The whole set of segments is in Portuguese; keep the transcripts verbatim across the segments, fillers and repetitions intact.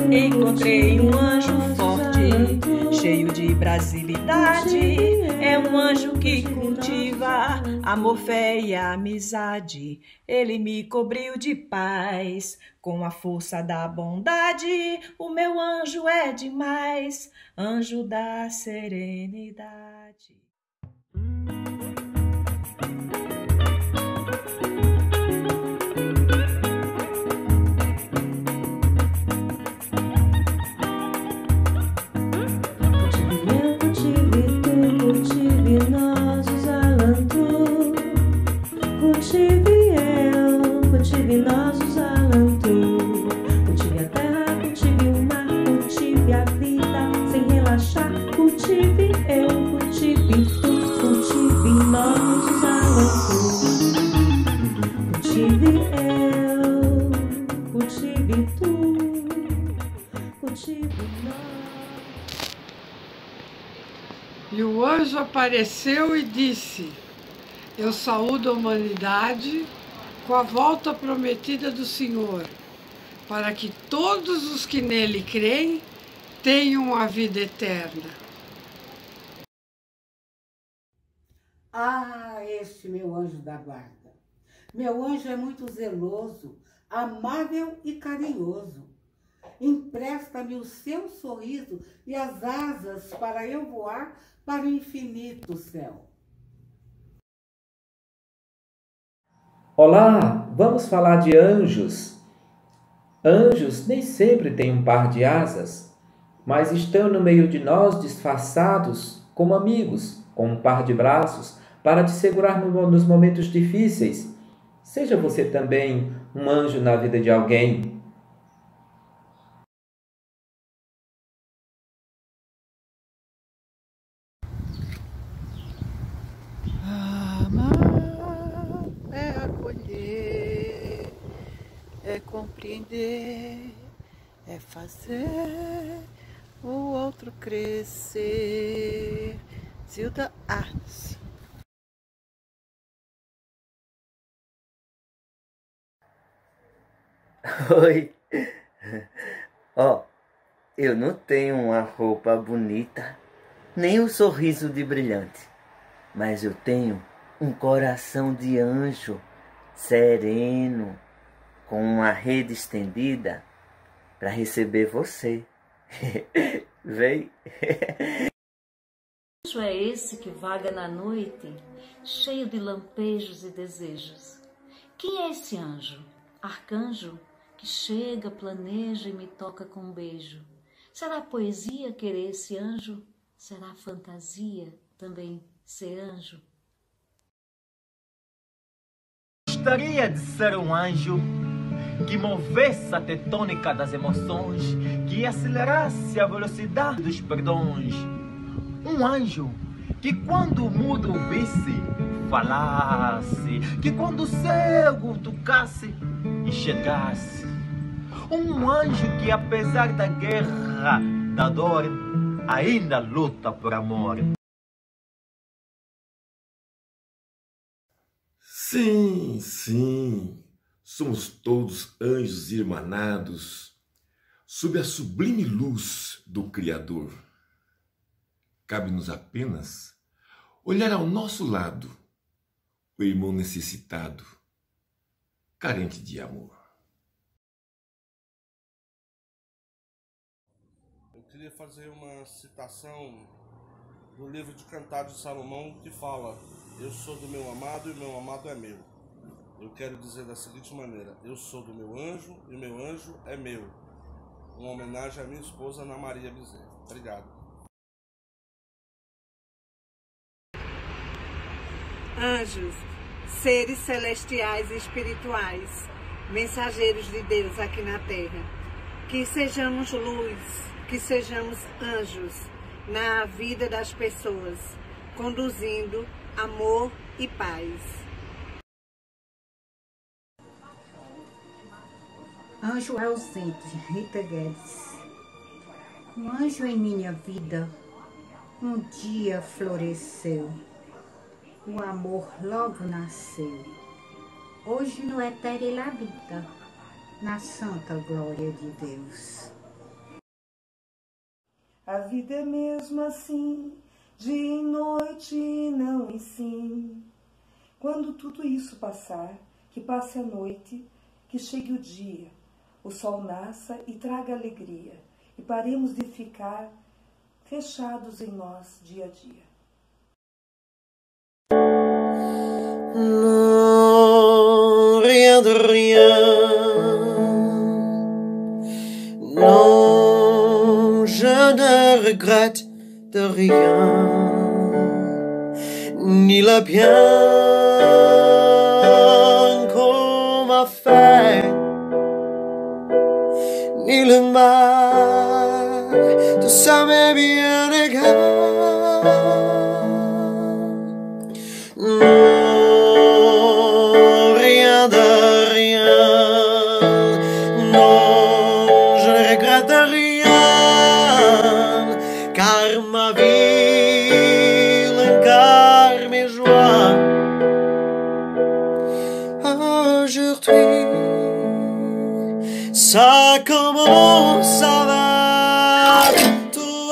Encontrei um anjo forte, cheio de brasilidade. É um anjo que cultiva amor, fé e amizade. Ele me cobriu de paz com a força da bondade. O meu anjo é demais, anjo da serenidade. Cultive eu, cultive nós os alantu. Cultive a terra, cultive o mar, cultive a vida sem relaxar. Cultive eu, cultive tu, cultive nós os alantu. Cultive eu, cultive tu, cultive nós. E o anjo apareceu e disse: eu saúdo a humanidade com a volta prometida do Senhor, para que todos os que nele creem tenham a vida eterna. Ah, este meu anjo da guarda. Meu anjo é muito zeloso, amável e carinhoso. Empresta-me o seu sorriso e as asas para eu voar para o infinito céu. Olá, vamos falar de anjos. Anjos nem sempre têm um par de asas, mas estão no meio de nós disfarçados como amigos, com um par de braços para te segurar nos momentos difíceis. Seja você também um anjo na vida de alguém. É acolher, é compreender, é fazer o outro crescer. Zilda Arnes. Oi. Ó, oh, eu não tenho uma roupa bonita, nem um sorriso de brilhante, mas eu tenho um coração de anjo, sereno, com uma rede estendida para receber você. Vem. Que anjo é esse que vaga na noite, cheio de lampejos e desejos? Quem é esse anjo? Arcanjo que chega, planeja e me toca com um beijo. Será poesia querer esse anjo? Será fantasia também ser anjo? Gostaria de ser um anjo que movesse a tectônica das emoções, que acelerasse a velocidade dos perdões. Um anjo que quando o mudo ouvisse, falasse, que quando o cego tocasse, enxergasse. Um anjo que apesar da guerra, da dor, ainda luta por amor. Sim, sim, somos todos anjos irmanados, sob a sublime luz do Criador. Cabe-nos apenas olhar ao nosso lado o irmão necessitado, carente de amor. Eu queria fazer uma citação do livro de Cantares de Salomão que fala: eu sou do meu amado e o meu amado é meu. Eu quero dizer da seguinte maneira: eu sou do meu anjo e o meu anjo é meu. Uma homenagem à minha esposa Ana Maria Bezerra. Obrigado. Anjos, seres celestiais e espirituais, mensageiros de Deus aqui na Terra. Que sejamos luz, que sejamos anjos na vida das pessoas, conduzindo amor e paz. Anjo ausente, Rita Guedes. Um anjo em minha vida um dia floresceu. O amor logo nasceu. Hoje no etéreo ele habita, na santa glória de Deus. A vida é mesmo assim, dia e noite e não em sim. Quando tudo isso passar, que passe a noite, que chegue o dia, o sol nasça e traga alegria, e paremos de ficar fechados em nós dia a dia. Non, rien de rien. Non, je ne regrette de rien. Ni le bien qu'on m'a fait, ni le mal, tout ça m'est bien égal. Non, rien de rien. Non, je ne regrette rien, car ma vie, car mes joies, aujourd'hui, ça commence avec toi.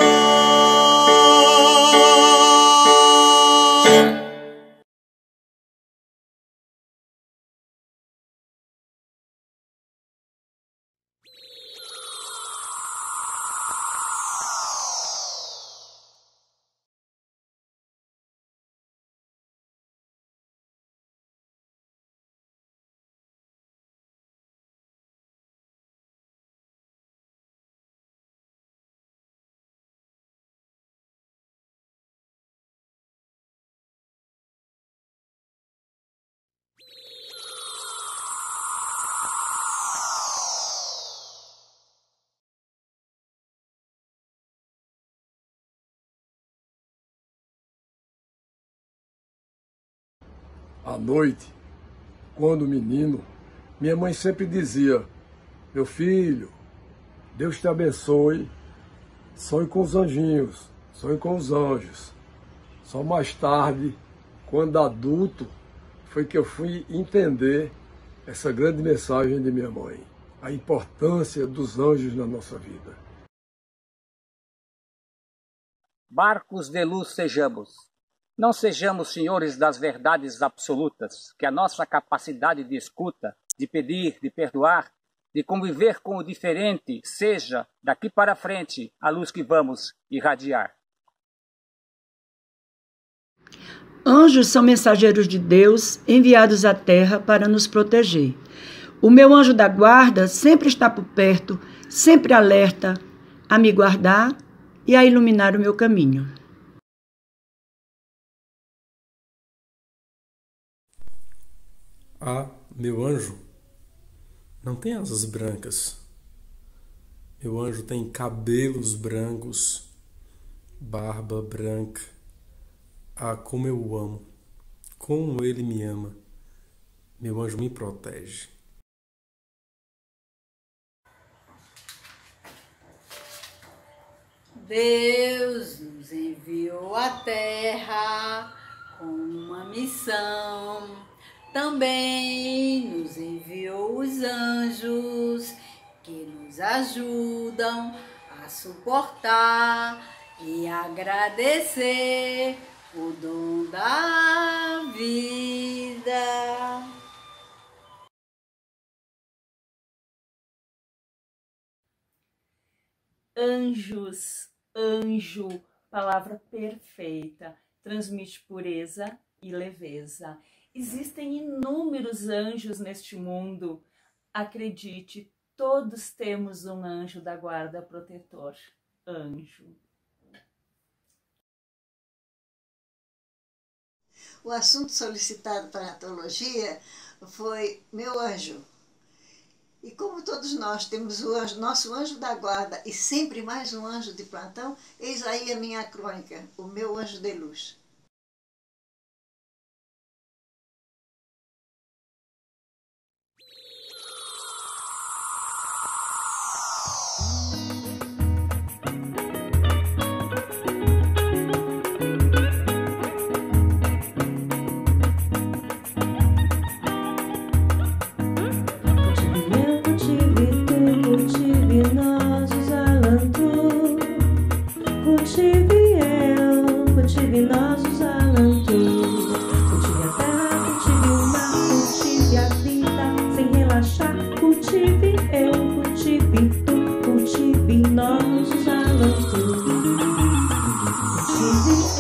À noite, quando menino, minha mãe sempre dizia: meu filho, Deus te abençoe, sonhe com os anjinhos, sonhe com os anjos. Só mais tarde, quando adulto, foi que eu fui entender essa grande mensagem de minha mãe, a importância dos anjos na nossa vida. Barcos de luz sejamos. Não sejamos senhores das verdades absolutas, que a nossa capacidade de escuta, de pedir, de perdoar, de conviver com o diferente, seja, daqui para frente, a luz que vamos irradiar. Anjos são mensageiros de Deus enviados à terra para nos proteger. O meu anjo da guarda sempre está por perto, sempre alerta a me guardar e a iluminar o meu caminho. Ah, meu anjo não tem asas brancas. Meu anjo tem cabelos brancos, barba branca. Ah, como eu o amo, como ele me ama. Meu anjo me protege. Deus nos enviou à terra com uma missão. Também nos enviou os anjos que nos ajudam a suportar e agradecer o dom da vida. Anjos, anjo, palavra perfeita, transmite pureza e leveza. Existem inúmeros anjos neste mundo. Acredite, todos temos um anjo da guarda protetor. Anjo. O assunto solicitado para a antologia foi Meu Anjo. E como todos nós temos o anjo, nosso anjo da guarda e sempre mais um anjo de plantão, eis aí a minha crônica, o meu anjo de luz. Dizem